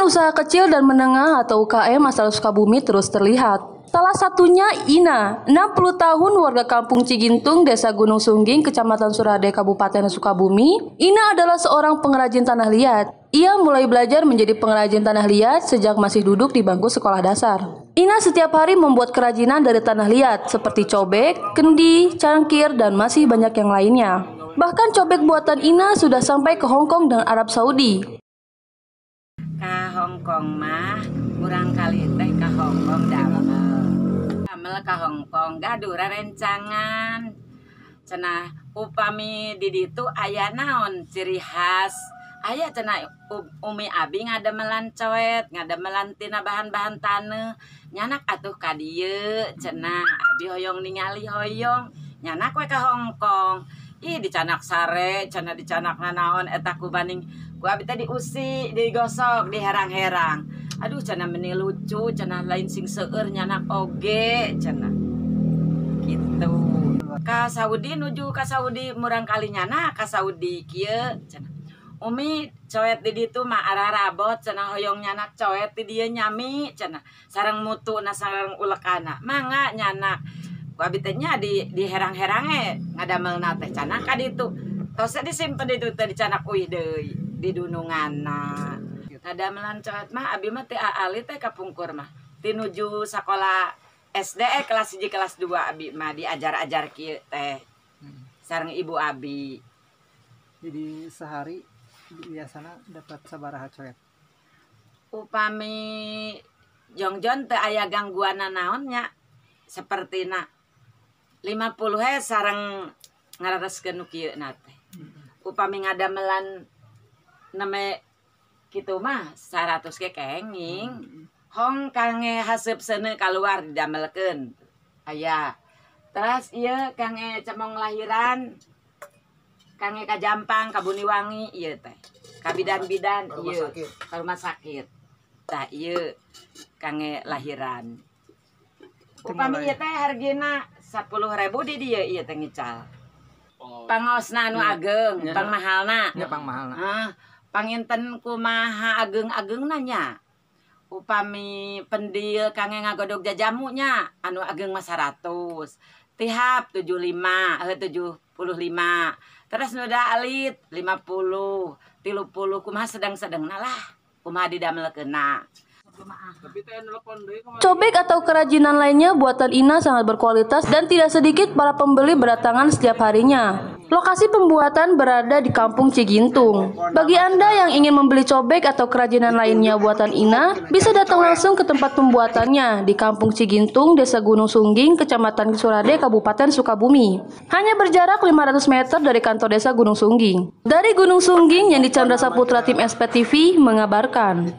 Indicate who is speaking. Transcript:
Speaker 1: usaha kecil dan menengah atau UKM asal Sukabumi terus terlihat. Salah satunya Ina, 60 tahun warga kampung Cigintung, Desa Gunung Sungging, Kecamatan Surade, Kabupaten Sukabumi. Ina adalah seorang pengrajin tanah liat. Ia mulai belajar menjadi pengrajin tanah liat sejak masih duduk di bangku sekolah dasar. Ina setiap hari membuat kerajinan dari tanah liat seperti cobek, kendi, cangkir, dan masih banyak yang lainnya. Bahkan cobek buatan Ina sudah sampai ke Hong Kong dan Arab Saudi.
Speaker 2: Ka Hong Kong mah kurang kali teh ka Hong Kong damel ka Hong Kong gadura rencangan cenah upami di ditu aya naon ciri khas aya cenah umi abi ngademelan coet ngademelan tina bahan-bahan taneuh nyanak atuh ka dieu cenah abi hoyong ningali hoyong nyanak we ka Hong Kong ih dicanak sare cenah dicanak naon eta ku banding ku abi teh diusi digosok diherang-herang aduh cenah meni lucu cenah lain sing seueur nyanak oge cenah gitu ka Saudi nuju ka Saudi murang kali nyana ka Saudi kieu cenah umi coet di ditu mah ararabot cenah hoyong nyanak coet di dieu nyami cenah sareng mutuna sareng ulekana mangga nyanak ku abi teh nya di herang-herange ngadamelna teh cenah ka ditu tos disimpen di ditu teh dicanak uih deui di dununganna ngadamelan coet mah abi mah teh aali teh kapungkur mah tinuju sakola SD kelas 1 kelas 2 abi mah diajar-ajar kieu teh sareng ibu abi.
Speaker 3: Jadi sehari biasanya dapat sabaraha coet?
Speaker 2: Upami jongjon teu aya gangguan naonnya sapertina 50 he sareng ngarareskeun nu kieu na teh. Upami ngadamelan neme kitu mah 100 ke kenging. Hong kange haseup seuneu kaluar didamelkeun. Aya. Terus ieu kange cemong lahiran. Kange ka Jampang, ka Buniwangi ieu teh. Ka bidan-bidan ieu, ka rumah sakit. Tah ieu kange lahiran. Upami ieu teh hargina 10.000 di dieu ieu teh ngical. Pangosna anu ageng, pangmahalna.
Speaker 3: Nya pangmahalna.
Speaker 2: Panginten kumaha ageng-ageungna nya. Upami pendil kange ngagodog jajamunya anu ageng mah 100 tihap 75 terus nu da alit 50 30 kumaha sedang-sedengna lah kumaha didamelkeunna.
Speaker 1: Cobek atau kerajinan lainnya buatan Ina sangat berkualitas dan tidak sedikit para pembeli berdatangan setiap harinya. Lokasi pembuatan berada di Kampung Cigintung. Bagi Anda yang ingin membeli cobek atau kerajinan lainnya buatan Ina, bisa datang langsung ke tempat pembuatannya di Kampung Cigintung, Desa Gunung Sungging, Kecamatan Surade, Kabupaten Sukabumi. Hanya berjarak 500 meter dari kantor Desa Gunung Sungging. Dari Gunung Sungging, Yandi Chandra Saputra, tim SPTV mengabarkan.